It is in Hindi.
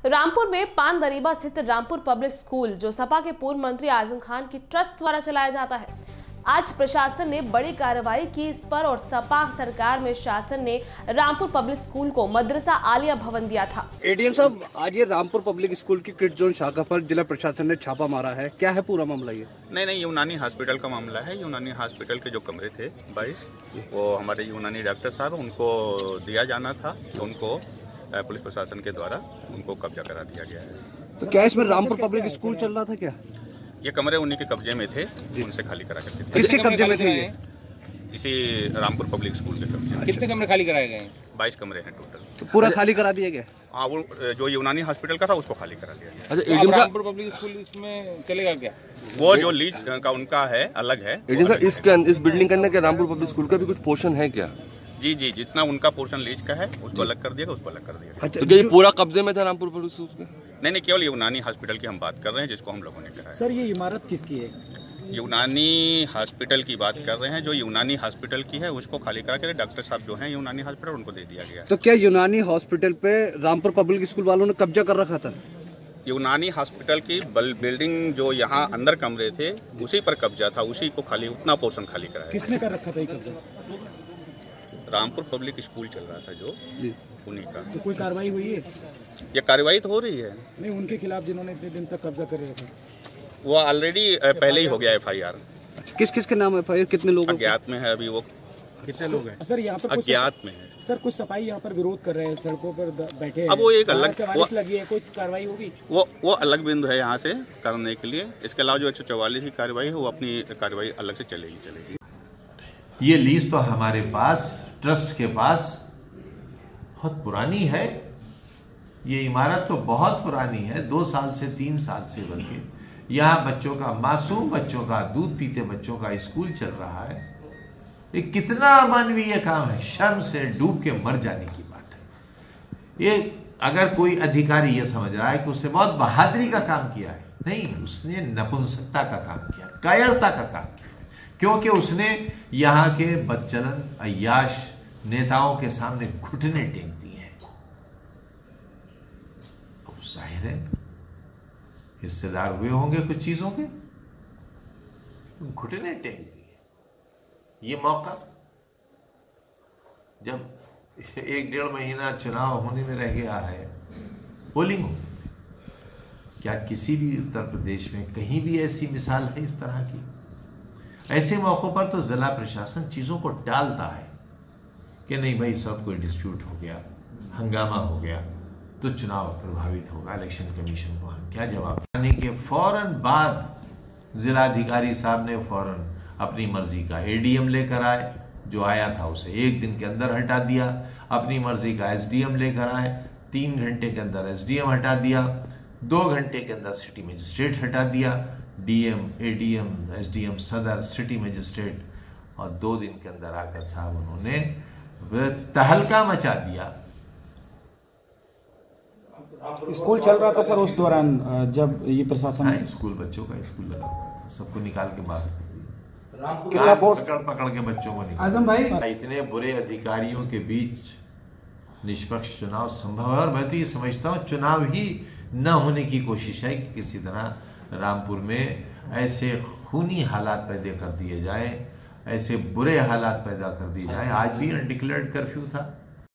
रामपुर में पान दरीबा स्थित रामपुर पब्लिक स्कूल, जो सपा के पूर्व मंत्री आजम खान की ट्रस्ट द्वारा चलाया जाता है, आज प्रशासन ने बड़ी कार्रवाई की इस पर और सपा सरकार में शासन ने रामपुर पब्लिक स्कूल को मदरसा आलिया भवन दिया था। एडीएम साहब, आज ये रामपुर पब्लिक स्कूल की किड जोन शाखा पर जिला प्रशासन ने छापा मारा है, क्या है पूरा मामला? ये नहीं, यूनानी हॉस्पिटल का मामला है। यूनानी हॉस्पिटल के जो कमरे थे 22, वो हमारे यूनानी डॉक्टर साहब उनको दिया जाना था, उनको पुलिस प्रशासन के द्वारा उनको कब्जा करा दिया गया है। तो क्या इसमें रामपुर पब्लिक स्कूल चल रहा था क्या? ये कमरे उन्हीं के कब्जे में थे, उनसे खाली करा करते थे। किसके कब्जे में थे ये? इसी रामपुर पब्लिक स्कूल के कब्जे। कितने कमरे खाली कराए गए? 22 कमरे हैं टोटल। तो पूरा खाली करा दिया गया? हाँ, वो जो यूनानी हॉस्पिटल का था उसको खाली करा दिया गया। अच्छा, एडीएम रामपुर पब्लिक स्कूल इसमें चलेगा क्या? वो जो लीज का उनका है अलग है। एडीएम साहब, इस बिल्डिंग के अंदर क्या रामपुर पब्लिक स्कूल का भी कुछ पोर्शन है क्या? जी, जितना उनका पोर्शन लीज का है उसको अलग कर दिया, उसको अलग कर दिया। अच्छा, तो क्या ये पूरा कब्जे में था रामपुर पब्लिक स्कूल का? नहीं, केवल यूनानी हॉस्पिटल की हम बात कर रहे हैं, जिसको हम लोगों ने कराया। सर, ये इमारत किसकी है? यूनानी हॉस्पिटल की बात कर रहे हैं। जो यूनानी हॉस्पिटल की है उसको खाली करा के डॉक्टर साहब जो हैं यूनानी हॉस्पिटल उनको दे दिया गया। तो क्या यूनानी हॉस्पिटल पे रामपुर पब्लिक स्कूल वालों ने कब्जा कर रखा था? यूनानी हॉस्पिटल की बिल्डिंग जो यहाँ अंदर कमरे थे उसी पर कब्जा था, उसी को खाली, उतना पोर्शन खाली कराया। किसने कर रखा था ये कब्जा? रामपुर पब्लिक स्कूल चल रहा था जो, उन्हीं का। तो कोई कार्रवाई हुई है? ये कार्रवाई तो हो रही है। नहीं, उनके खिलाफ जिन्होंने इतने दिन तक कब्जा कर रखा, वो ऑलरेडी पहले ही हो गया FIR। किस किस के नाम FIR? कितने लोग अज्ञात में है अभी वो। कितने लोग हैं सर यहाँ पर? अज्ञात में है सर। कुछ सफाई यहाँ पर विरोध कर रहे हैं, सड़कों पर बैठे हैं। अब वो एक अलग लगी है, कुछ कार्रवाई होगी? वो अलग बिंदु है यहाँ से करने के लिए। इसके अलावा जो 144 की कार्रवाई है वो अपनी कार्रवाई अलग से चलेगी। ये लीज तो हमारे पास ट्रस्ट के पास बहुत पुरानी है। ये इमारत तो बहुत पुरानी है, 2 साल से 3 साल से, बल्कि यहाँ बच्चों का, मासूम बच्चों का, दूध पीते बच्चों का स्कूल चल रहा है। ये कितना अमानवीय काम है, शर्म से डूब के मर जाने की बात है। ये अगर कोई अधिकारी ये समझ रहा है कि उसने बहुत बहादुरी का काम किया है, नहीं, उसने नपुंसकता का काम किया, कायरता का काम किया, क्योंकि उसने यहाँ के बदचलन अय्याश नेताओं के सामने घुटने टेक दिए हैं। अब जाहिर है हिस्सेदार हुए होंगे कुछ चीजों के, घुटने टेक दिए। ये मौका जब 1-1.5 महीना चुनाव होने में रह गया है, पोलिंग हो, क्या किसी भी उत्तर प्रदेश में कहीं भी ऐसी मिसाल है इस तरह की? ऐसे मौकों पर तो जिला प्रशासन चीजों को टालता है कि नहीं भाई, सब कोई डिस्प्यूट हो गया, हंगामा हो गया तो चुनाव प्रभावित होगा, इलेक्शन कमीशन को हम क्या जवाब देने के फौरन बाद जिलाधिकारी साहब ने फौरन अपनी मर्जी का एडीएम लेकर आए, जो आया था उसे 1 दिन के अंदर हटा दिया। अपनी मर्जी का एसडीएम लेकर आए, 3 घंटे के अंदर एसडीएम हटा दिया, 2 घंटे के अंदर सिटी मजिस्ट्रेट हटा दिया, डीएम, एडीएम, एसडीएम, सदर, सिटी मजिस्ट्रेट, और 2 दिन के अंदर आकर साहब उन्होंने तहलका मचा दिया। स्कूल चल रहा था सर उस दौरान जब ये प्रशासन? हाँ, स्कूल, बच्चों का स्कूल लगा हुआ था, सबको निकाल के बाहर कितना पकड़ के बच्चों को निकाल। आजम भाई, इतने बुरे अधिकारियों के बीच निष्पक्ष चुनाव संभव है, और मैं तो ये समझता हूँ चुनाव ही न होने की कोशिश है कि किसी तरह रामपुर में ऐसे खूनी हालात पैदा कर दिए जाए, ऐसे बुरे हालात पैदा कर दिए जाए। आज भी अनडिक्लेयर्ड कर्फ्यू था,